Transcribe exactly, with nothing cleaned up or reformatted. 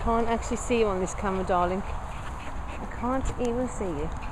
can't actually see you on this camera, darling. I can't even see you.